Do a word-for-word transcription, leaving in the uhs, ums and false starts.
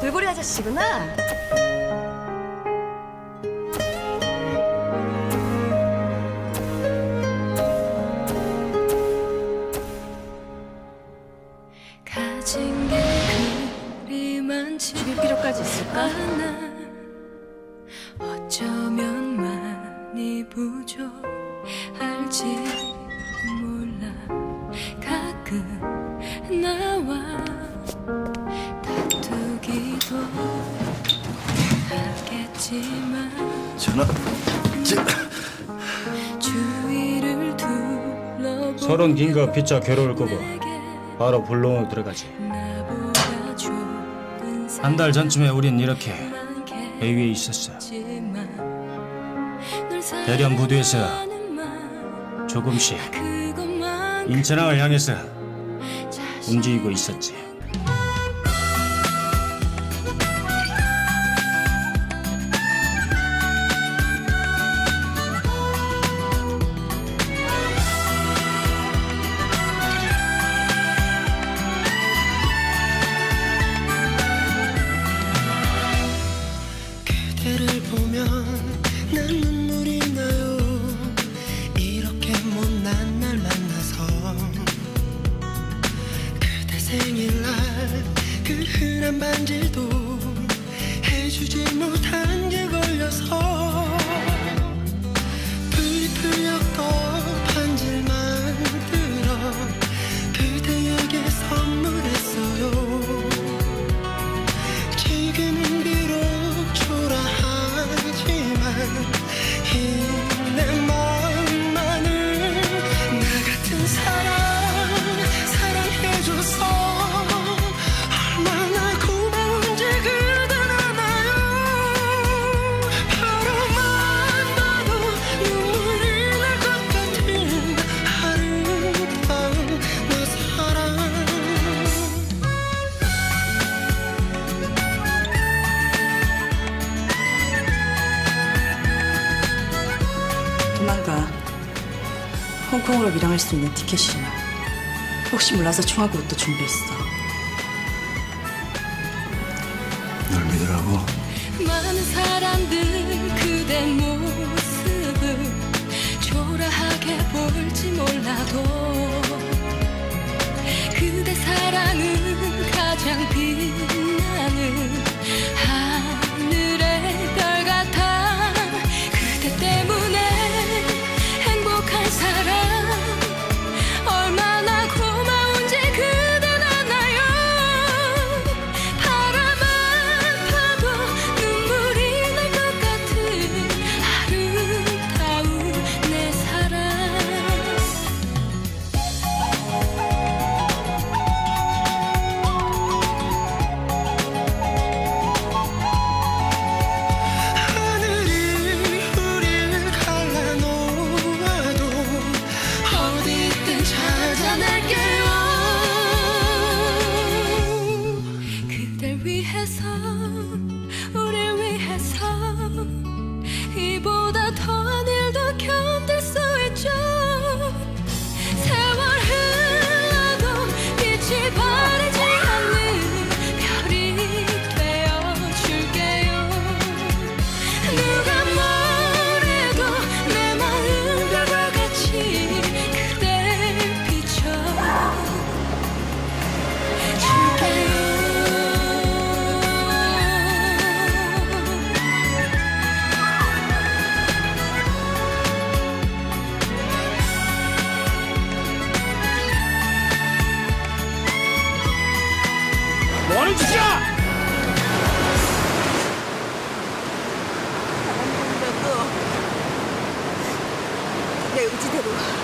돌고래 아저씨구나. 가진 게 그리 많지 죽일 필요까지 있을까? 않아. 어쩌면 많이 부족할지 몰라. 가끔 나와 다투기도 하겠지만 전화. 주위를 둘러보면 서른 긴가 피자 괴로울 거고 바로 본론으로 들어가지. 한 달 전쯤에 우린 이렇게 배 위에 있었어. 대련 부두에서 조금씩 인천항을 향해서 움직이고 있었지. 그대를 보면 난 눈물이 나요. 이렇게 못난 날 만나서 그대 생일날 그 흔한 반지도 해주지 못한 게 걸려서 불이 풀렸던 반지를 만들어 그대에게 선물했어요. 지금은 비록 초라하지만 이 내 마음만을 나 같은 사랑 사랑해줘서 얼마나 고마운지 그댄 아나요. 바라만 봐도 눈물이 날 것 같은 아름다운 내 사랑. 도망가. 홍콩으로 밀항할 수 있는 티켓이야. 혹시 몰라서 총하고 옷도 준비했어. 널 믿으라고. 많은 사람들 그대 모습을 초라하게 볼지 몰라도 그대 사랑은 가장 빛나는 하늘의 별 같아. 그대 때문에 행복한 사람 얼마나 고마운지 그댄 아나요. 바라만 봐도 눈물이 날 것 같은 아름다운 내 사랑. 하늘이 우릴 갈라놓아도 어디 있든 찾아낼게요. 그댈 위해서 우릴 위해서 이보다 더한 일도 견딜 수 있죠. 세월 흘러도 빛이 바래지 않는 별이 되어줄게요. 누가 뭐래도 내 마음 별과 같이 그댈 비춰줄게요. 뭐하는 짓이야! 내 의지대로